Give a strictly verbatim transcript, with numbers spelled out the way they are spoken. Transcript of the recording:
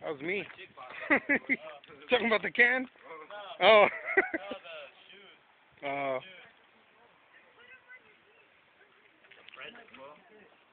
That was me. Talking about the can? Oh. Oh.